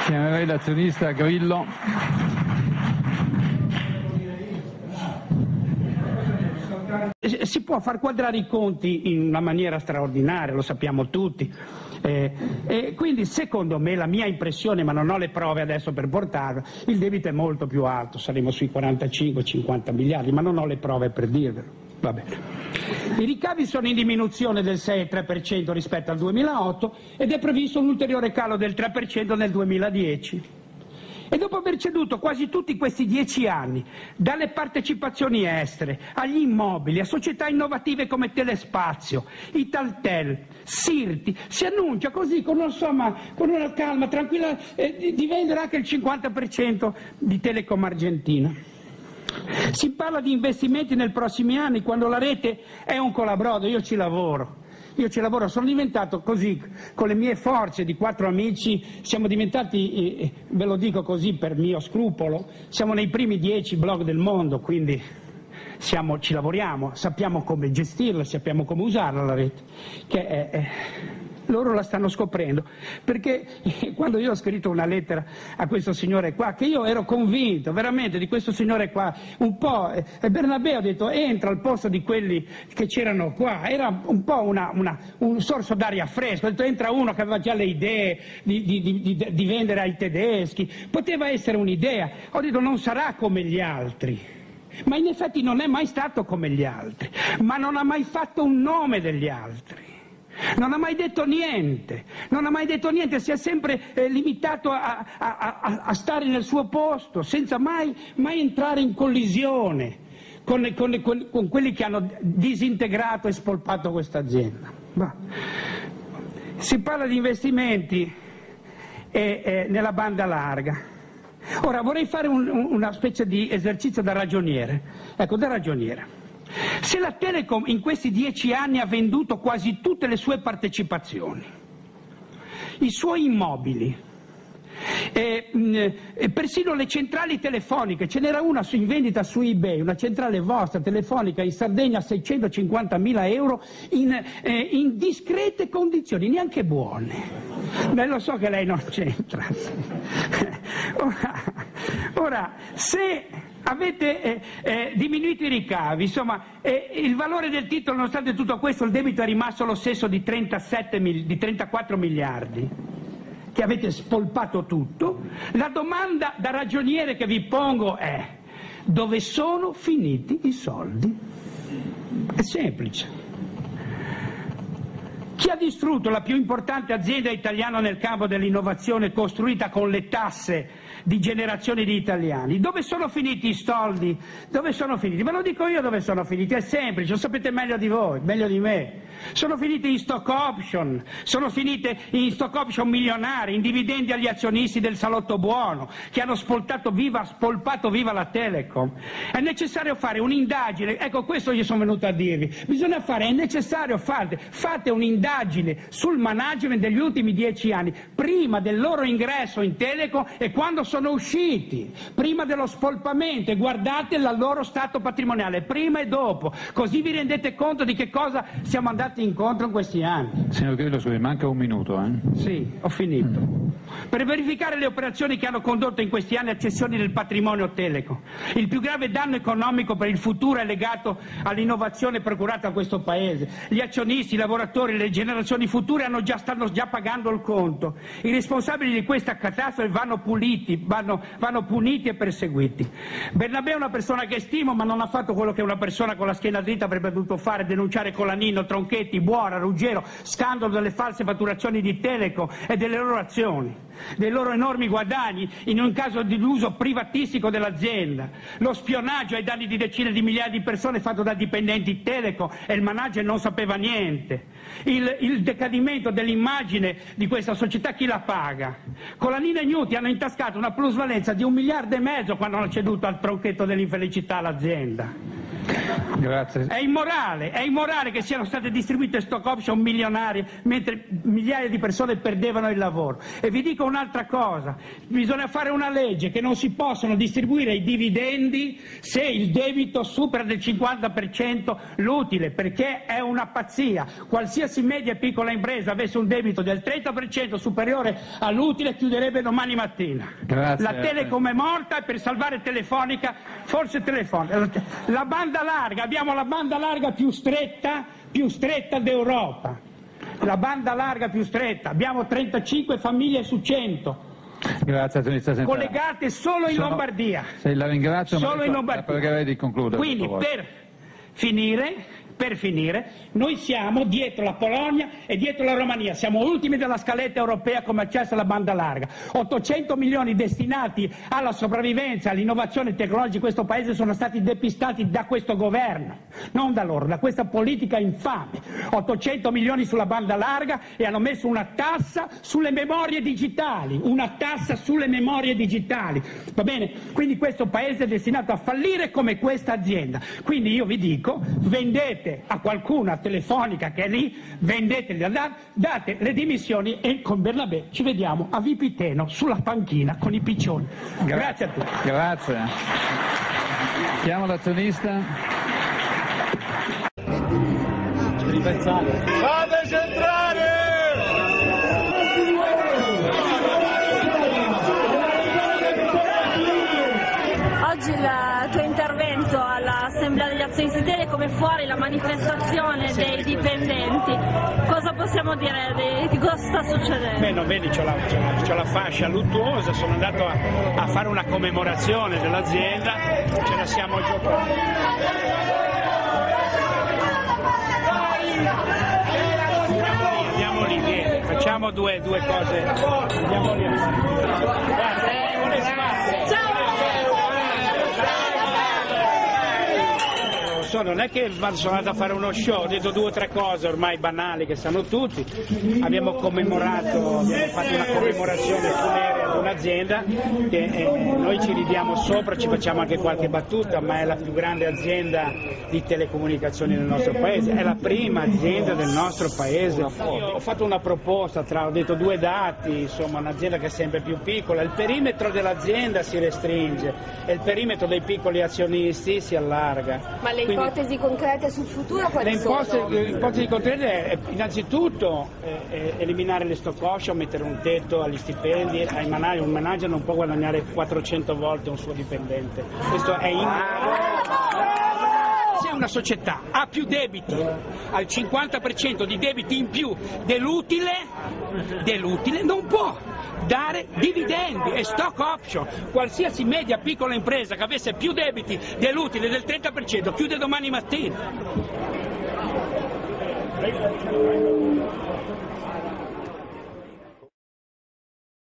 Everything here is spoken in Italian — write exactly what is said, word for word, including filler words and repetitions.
Signor l'azionista Grillo. Si può far quadrare i conti in una maniera straordinaria, lo sappiamo tutti. Eh, e quindi secondo me, la mia impressione, ma non ho le prove adesso per portarlo, il debito è molto più alto, saremo sui quarantacinque cinquanta miliardi, ma non ho le prove per dirvelo. Va bene. I ricavi sono in diminuzione del sei virgola tre per cento rispetto al duemilaotto ed è previsto un ulteriore calo del tre per cento nel duemiladieci. E dopo aver ceduto quasi tutti questi dieci anni, dalle partecipazioni estere, agli immobili, a società innovative come Telespazio, Italtel, Sirti, si annuncia così con, insomma, con una calma tranquilla eh, di vendere anche il cinquanta per cento di Telecom Argentina. Si parla di investimenti nei prossimi anni quando la rete è un colabrodo, io ci lavoro. Io ci lavoro, sono diventato così, con le mie forze di quattro amici, siamo diventati, eh, ve lo dico così per mio scrupolo, siamo nei primi dieci blog del mondo, quindi siamo, ci lavoriamo, sappiamo come gestirla, sappiamo come usarla la rete, che è, è, loro la stanno scoprendo, perché eh, quando io ho scritto una lettera a questo signore qua, che io ero convinto veramente di questo signore qua, un po', eh, Bernabé ha detto entra al posto di quelli che c'erano qua, era un po' una, una, un sorso d'aria fresca, ho detto entra uno che aveva già le idee di, di, di, di vendere ai tedeschi, poteva essere un'idea, ho detto non sarà come gli altri. Ma in effetti non è mai stato come gli altri, ma non ha mai fatto un nome degli altri. Non ha mai detto niente, non ha mai detto niente, si è sempre eh, limitato a, a, a, a stare nel suo posto, senza mai, mai entrare in collisione con, con, con, con quelli che hanno disintegrato e spolpato questa azienda. Si parla di investimenti eh, eh, nella banda larga. Ora vorrei fare un, una specie di esercizio da ragioniere, ecco, da ragioniere. Se la Telecom in questi dieci anni ha venduto quasi tutte le sue partecipazioni, i suoi immobili, e, e persino le centrali telefoniche, ce n'era una in vendita su eBay, una centrale vostra telefonica in Sardegna a seicentocinquantamila euro in, eh, in discrete condizioni, neanche buone. Beh, lo so che lei non c'entra. Ora, ora se avete eh, eh, diminuito i ricavi, insomma, eh, il valore del titolo, nonostante tutto questo, il debito è rimasto lo stesso di, trentasette, di trentaquattro miliardi, che avete spolpato tutto. La domanda da ragioniere che vi pongo è: dove sono finiti i soldi? È semplice. Chi ha distrutto la più importante azienda italiana nel campo dell'innovazione costruita con le tasse di generazioni di italiani? Dove sono finiti i soldi? Dove sono finiti? Ve lo dico io dove sono finiti, è semplice, lo sapete meglio di voi, meglio di me. Sono finiti in stock option, sono finite in stock option milionari, in dividendi agli azionisti del salotto buono, che hanno spolpato viva, spolpato viva la Telecom. È necessario fare un'indagine, ecco questo io sono venuto a dirvi, bisogna fare, è necessario fare, fate un'indagine sul management degli ultimi dieci anni, prima del loro ingresso in Telecom e quando sono usciti, prima dello spolpamento, e guardate il loro stato patrimoniale, prima e dopo, così vi rendete conto di che cosa siamo andati incontro in questi anni. Signor Grillo, scusi, manca un minuto, eh? Sì, ho finito. Mm. Per verificare le operazioni che hanno condotto in questi anni a cessioni del patrimonio Telecom. Il più grave danno economico per il futuro è legato all'innovazione procurata a questo Paese. Gli azionisti, i lavoratori, le generazioni future hanno già, stanno già pagando il conto. I responsabili di questa catastrofe vanno puliti, vanno, vanno puniti e perseguiti. Bernabé è una persona che stimo, ma non ha fatto quello che una persona con la schiena dritta avrebbe dovuto fare: denunciare Colanino, Tronchetti, Buora, Ruggero, scandalo delle false fatturazioni di Telecom e delle loro azioni, dei loro enormi guadagni in un caso di uso privatistico dell'azienda, lo spionaggio ai danni di decine di migliaia di persone fatto da dipendenti Telecom e il manager non sapeva niente, il, il decadimento dell'immagine di questa società, chi la paga? Colanino e Gnuti hanno intascato una plusvalenza di un miliardo e mezzo quando hanno ceduto al tronchetto dell'infelicità l'azienda. Grazie. È immorale, è immorale che siano state distribuite stock option milionarie mentre migliaia di persone perdevano il lavoro. E vi dico un'altra cosa, bisogna fare una legge che non si possono distribuire i dividendi se il debito supera del cinquanta per cento l'utile, perché è una pazzia. Qualsiasi media e piccola impresa avesse un debito del trenta per cento superiore all'utile chiuderebbe domani mattina. Grazie. La Telecom è morta e per salvare Telefonica, forse Telefonica. La banda larga, abbiamo la banda larga più stretta, più stretta d'Europa. La banda larga più stretta, abbiamo trentacinque famiglie su cento. Grazie, azionista Centrale. Collegate solo in Sono... Lombardia. Se la ringrazio, Solo ma in la Lombardia. pregherei di concludere. Quindi per finire, per finire, noi siamo dietro la Polonia e dietro la Romania, siamo ultimi della scaletta europea come accesso alla banda larga. ottocento milioni destinati alla sopravvivenza, all'innovazione tecnologica di questo paese sono stati depistati da questo governo, non da loro, da questa politica infame. ottocento milioni sulla banda larga e hanno messo una tassa sulle memorie digitali, una tassa sulle memorie digitali, va bene? Quindi questo paese è destinato a fallire come questa azienda. Quindi io vi dico, vendete a qualcuno, a Telefonica che è lì, vendeteli, date le dimissioni e con Bernabé ci vediamo a Vipiteno sulla panchina con i piccioni. Gra- Grazie a tutti. Grazie. Chiamo l'azionista. Fate centrare! Oggi il tuo intervento all'Assemblea degli azionisti Telecom come fuori la manifestazione dei dipendenti. Cosa possiamo dire di, di cosa sta succedendo? Beh, non vedi, c'ho la, c'ho la, c'ho la fascia luttuosa, sono andato a, a fare una commemorazione dell'azienda, ce la siamo giocata. Andiamo lì, vieni, facciamo due, due cose. Andiamo lì. Guarda, eh, vuole spazio. Non è che sono andato a fare uno show, ho detto due o tre cose ormai banali che sanno tutti. Abbiamo commemorato, abbiamo fatto una commemorazione funerea ad un'azienda che eh, noi ci ridiamo sopra, ci facciamo anche qualche battuta, ma è la più grande azienda di telecomunicazioni del nostro paese, è la prima azienda del nostro paese. Io ho fatto una proposta, tra, ho detto due dati, insomma un'azienda che è sempre più piccola, il perimetro dell'azienda si restringe e il perimetro dei piccoli azionisti si allarga. Ma le Quindi, ipotesi concrete sul futuro quali le sono? ipotesi, le ipotesi concrete è innanzitutto eh, eh, eliminare le stock option, mettere un tetto agli stipendi, ai manager, un manager non può guadagnare quattrocento volte un suo dipendente, questo è in... Se una società ha più debiti, al cinquanta per cento di debiti in più dell'utile, dell'utile non può dare dividendi e stock option. Qualsiasi media piccola impresa che avesse più debiti dell'utile del trenta per cento chiude domani mattina.